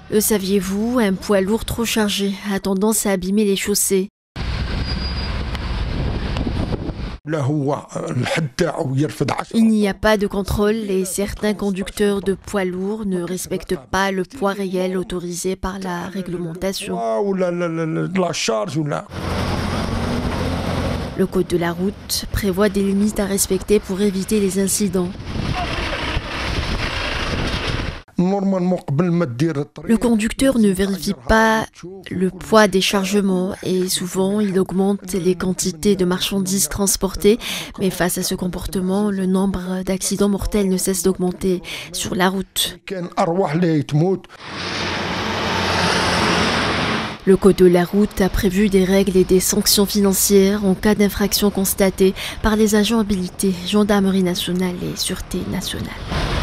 Le saviez-vous, un poids lourd trop chargé a tendance à abîmer les chaussées. Il n'y a pas de contrôle et certains conducteurs de poids lourds ne respectent pas le poids réel autorisé par la réglementation. Le code de la route prévoit des limites à respecter pour éviter les incidents. Le conducteur ne vérifie pas le poids des chargements et souvent il augmente les quantités de marchandises transportées. Mais face à ce comportement, le nombre d'accidents mortels ne cesse d'augmenter sur la route. Le code de la route a prévu des règles et des sanctions financières en cas d'infraction constatée par les agents habilités, Gendarmerie nationale et Sûreté nationale.